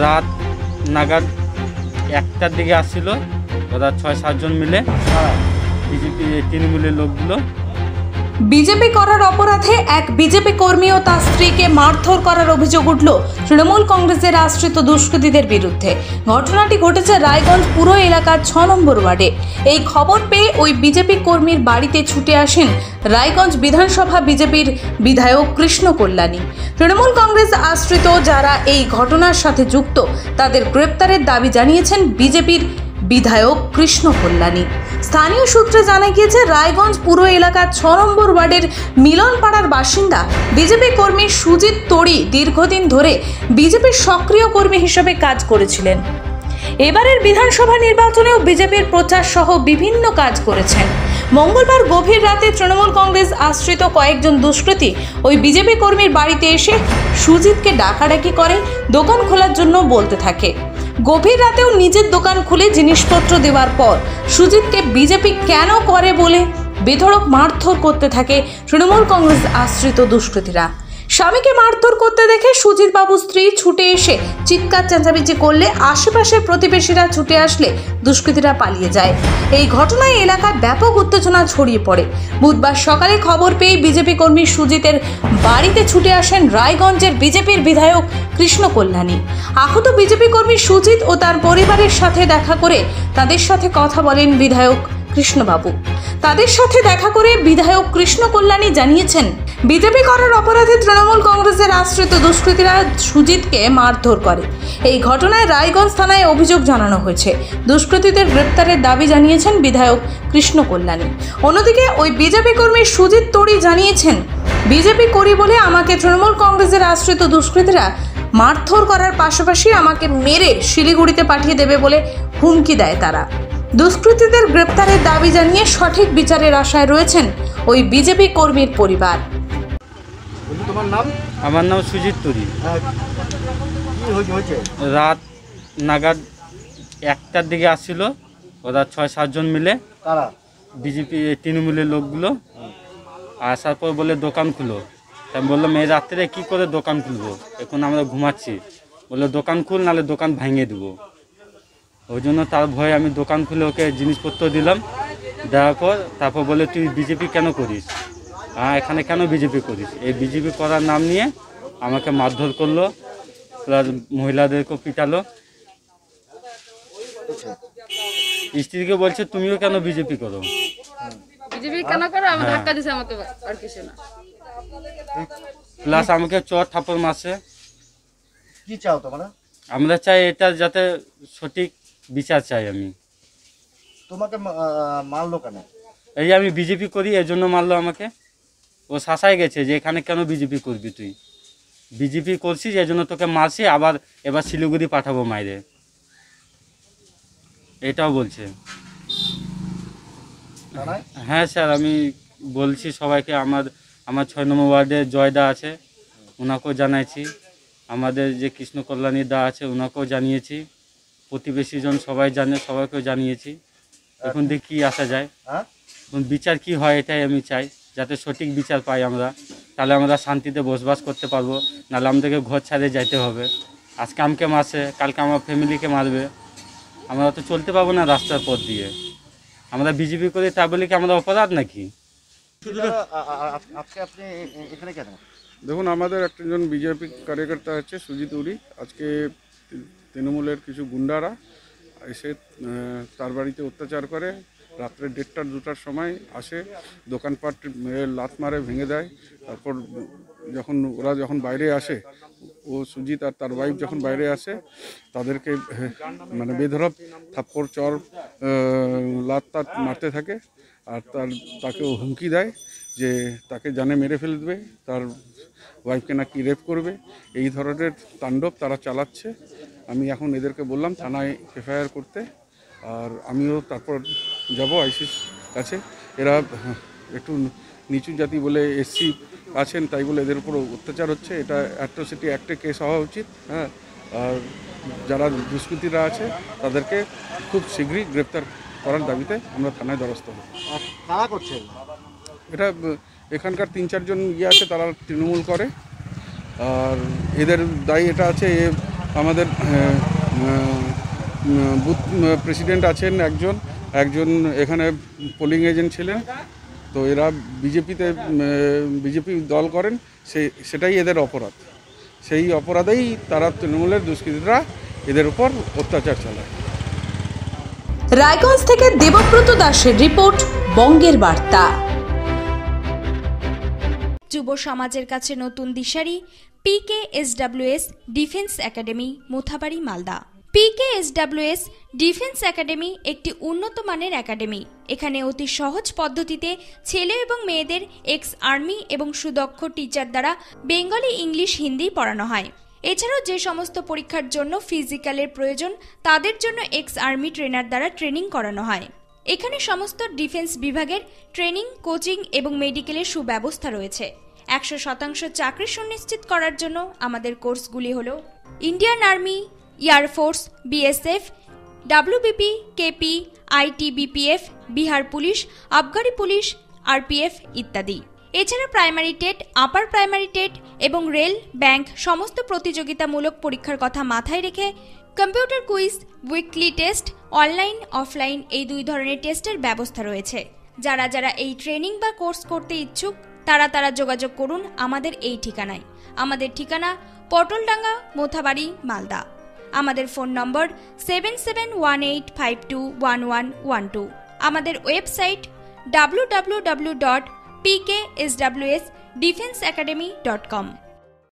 রাত নাগাদ 1টার দিকে আসছিল ওরা 6-7 জন মিলে বিজেপি তৃণমূলের লোকগুলো। বিজেপি করার অপরাধে এক বিজেপি কর্মী ও তার স্ত্রীকে মারধর করার অভিযোগ উঠল তৃণমূল কংগ্রেসের আশ্রিত দুষ্কৃতীদের বিরুদ্ধে। ঘটনাটি ঘটেছে রায়গঞ্জ পুর এলাকার 6 নম্বর ওয়ার্ডে। এই খবর পেয়ে ওই বিজেপি কর্মীর বাড়িতে ছুটে আসেন রায়গঞ্জ বিধানসভা বিজেপির বিধায়ক কৃষ্ণ কল্যাণী। তৃণমূল কংগ্রেস আশ্রিত যারা এই ঘটনার সাথে যুক্ত তাদের গ্রেপ্তারের দাবি জানিয়েছেন বিজেপির বিধায়ক কৃষ্ণ কল্যাণী। স্থানীয় সূত্রে জানা গিয়েছে রায়গঞ্জ পুর এলাকার 6 নম্বর ওয়ার্ডের মিলনপাড়ার বাসিন্দা বিজেপি কর্মী সুজিত তড়ি দীর্ঘদিন ধরে বিজেপির সক্রিয় কর্মী হিসেবে কাজ করেছিলেন। এবারের বিধানসভা নির্বাচনেও বিজেপির প্রচার সহ বিভিন্ন কাজ করেছেন। মঙ্গলবার গভীর রাতে তৃণমূল কংগ্রেস আশ্রিত কয়েকজন দুষ্কৃতী ওই বিজেপি কর্মীর বাড়িতে এসে সুজিতকে ডাকাডাকি করে, দোকান খোলার জন্য বলতে থাকে। গভীর রাতেও নিজের দোকান খুলে জিনিসপত্র দেওয়ার পর সুজিতকে বিজেপি কেন করে বলে বেধড়ক মারধর করতে থাকে তৃণমূল কংগ্রেস আশ্রিত দুষ্কৃতীরা। স্বামীকে মারধর করতে দেখে সুজিত বাবু স্ত্রী ছুটে এসে চিৎকার চেঁচামেচি করলে আশেপাশের প্রতিবেশীরা ছুটে আসলে দুষ্কৃতীরা পালিয়ে যায়। এই ঘটনায় এলাকায় ব্যাপক উত্তেজনা ছড়িয়ে পড়ে। বুধবার সকালে খবর পেয়ে বিজেপি কর্মী সুজিতের বাড়িতে ছুটে আসেন রায়গঞ্জের বিজেপির বিধায়ক কৃষ্ণ কল্যাণী। আহত বিজেপি কর্মী সুজিত ও তার পরিবারের সাথে দেখা করে তাদের সাথে কথা বলেন বিধায়ক কৃষ্ণবাবু। তাদের সাথে দেখা করে বিধায়ক কৃষ্ণ কল্যাণী জানিয়েছেন, বিজেপি করার অপরাধে তৃণমূল কংগ্রেসের আশ্রিত দুষ্কৃতীরা সুজিতকে মারধর করে। এই ঘটনায় রায়গঞ্জ থানায় অভিযোগ জানানো হয়েছে। দুষ্কৃতীদের গ্রেপ্তারের দাবি জানিয়েছেন বিধায়ক কৃষ্ণ কল্যাণী। অন্যদিকে ওই বিজেপি কর্মী সুজিত তড়ি জানিয়েছেন, বিজেপি করি বলে আমাকে তৃণমূল কংগ্রেসের আশ্রিত দুষ্কৃতীরা মারধর করার পাশাপাশি আমাকে মেরে শিলিগুড়িতে পাঠিয়ে দেবে বলে হুমকি দেয় তারা। দুষ্কৃতীদের গ্রেপ্তারের দাবি জানিয়ে সঠিক বিচারের আশায় রয়েছেন ওই বিজেপি কর্মীর পরিবার। তোমার নাম? আমার নাম সুজিত তড়ি। রাত নাগাদ 1টার দিকে আসছিল ওরা 6-7 জন মিলে বিজেপি তৃণমূলের লোকগুলো। আসার পর বলে দোকান খুলো। আমি বললাম এই রাত্রে কী করে দোকান খুলবো, এখন আমরা ঘুমাচ্ছি। বললো দোকান খুল, নাহলে দোকান ভেঙে দেবো। ওই জন্য তার ভয়ে আমি দোকান খুলে ওকে জিনিসপত্র দিলাম। দেওয়ার পর তারপর বলে তুই বিজেপি কেন করিস, এখানে কেন বিজেপি করিস। এই বিজেপি করার নাম নিয়ে আমাকে মারধর করলো, প্লাস মহিলাদেরকেও পিটালো। স্ত্রীকে বলছে তুমিও কেন বিজেপি করো, বিজেপি কেন করো, আমি ধাক্কা দিছে আমাকে আর কিছু না। প্লাস আমাকে চর থাপ্পড় মারছে। কি চাও তোমরা? আমরা চাই এটা যাতে সঠিক বিচার চাই। আমি তোমাকে মারলো কেন? এই আমি বিজেপি করি এই জন্য মারলো আমাকে। ও শাসায় গেছে যে এখানে কেন বিজেপি করবি, তুই বিজেপি করছিস এই জন্য তোকে মারছি, আবার এবার শিলিগুড়ি পাঠাবো মাইরে, এটাও বলছে। হ্যাঁ স্যার, আমি বলছি সবাইকে। আমার 6 নম্বর ওয়ার্ডে জয়দা আছে, ওনাকেও জানাইছি। আমাদের যে কৃষ্ণ কল্যাণী দা আছে ওনাকেও জানিয়েছি। প্রতিবেশীজন সবাই জানে, সবাইকেও জানিয়েছি। এখন দেখি কী আসা যায়, এখন বিচার কি হয় এটাই আমি চাই, যাতে সঠিক বিচার পাই আমরা। তাহলে আমরা শান্তিতে বসবাস করতে পারবো, নাহলে আমাদেরকে ঘর ছাড়ে যাইতে হবে। আজকে আমাকে মারছে, কালকে আমার ফ্যামিলিকে মারবে। আমরা তো চলতে পারবো না রাস্তার পথ দিয়ে। আমরা বিজেপি করি তা বলে কি আমরা অপরাধ নাকি? আপনি এখানে কেন? দেখুন, আমাদের একজন বিজেপি কার্যকর্তা আছে সুজিত তড়ি। আজকে তৃণমূলের কিছু গুন্ডারা এসে তার বাড়িতে অত্যাচার করে। রাত্রে 1টা-2টার সময় আসে, দোকানপাট লাত মারে, ভেঙে দেয়। তারপর ওরা যখন বাইরে আসে, ও সুজিত আর তার ওয়াইফ যখন বাইরে আসে, তাদেরকে মানে বেধড়ক থাপ্পড়, চর, লাত মারতে থাকে। আর তাকে হুমকি দেয় যে তাকে জানে মেরে ফেলে দেবে, তার ওয়াইফকে নাকি রেপ করবে। এই ধরনের তাণ্ডব তারা চালাচ্ছে। আমি এখন এদেরকে বললাম থানায় এফআইআর করতে, আর আমিও তারপর যাব আইসির কাছে। এরা একটু নিচু জাতি বলে এসসি আছেন, তাই বলে এদের উপর অত্যাচার হচ্ছে। এটা অ্যাট্রোসিটি অ্যাক্টে কেস হওয়া উচিত। হ্যাঁ, আর যারা দুষ্কৃতীরা আছে তাদেরকে খুব শীঘ্রই গ্রেপ্তার করার দাবিতে আমরা থানায় দ্বারস্থ হব। কারা করছে এটা? এখানকার 3-4 জন আছে, তারা তৃণমূল করে। আর এদের দায়ী এটা আছে, আমাদের বুথ প্রেসিডেন্ট আছেন একজন এখানে পোলিং এজেন্ট ছিলেন। তো এরা বিজেপি দল করেন, সেটাই এদের অপরাধ। সেই অপরাধেই তারা তৃণমূলের দুষ্কৃতীরা এদের উপর অত্যাচার চালায়। রায়গঞ্জ থেকে দেবব্রত দাসের রিপোর্ট, বঙ্গের বার্তা। যুব সমাজের কাছে নতুন দিশারি PKSWS defence academy, Mothabari, Malda. PKSWS defence academy একটি উন্নত মানের একাডেমি। এখানে অতি সহজ পদ্ধতিতে ছেলে এবং মেয়েদের এক্স আর্মি এবং সুদক্ষ টিচার দ্বারা বেঙ্গলি, ইংলিশ, হিন্দি পড়ানো হয়। এছাড়াও যে সমস্ত পরীক্ষার জন্য ফিজিক্যালের প্রয়োজন তাদের জন্য এক্স আর্মি ট্রেনার দ্বারা ট্রেনিং করানো হয়। এখানে সমস্ত ডিফেন্স বিভাগের ট্রেনিং, কোচিং এবং মেডিকেলের সুব্যবস্থা রয়েছে। 100% চাকরি সুনিশ্চিত করার জন্য আমাদের কোর্সগুলি হল Indian army, air force, BSF, WBP, KP, ITBPF, Bihar police, আবগারি পুলিশ, RPF ইত্যাদি। এছাড়া primary TET, upper primary TET এবং রেল, ব্যাংক সমস্ত প্রতিযোগিতামূলক পরীক্ষার কথা মাথায় রেখে computer quiz, weekly test, online, offline এই 2 ধরনের টেস্টের ব্যবস্থা রয়েছে। যারা এই ট্রেনিং বা কোর্স করতে ইচ্ছুক তারা যোগাযোগ করুন আমাদের এই ঠিকানায়। আমাদের ঠিকানা পটলডাঙ্গা, মোথাবাড়ি, মালদা। আমাদের ফোন নম্বর 7718521112। আমাদের ওয়েবসাইট www.pkswsdefenseacademy.com।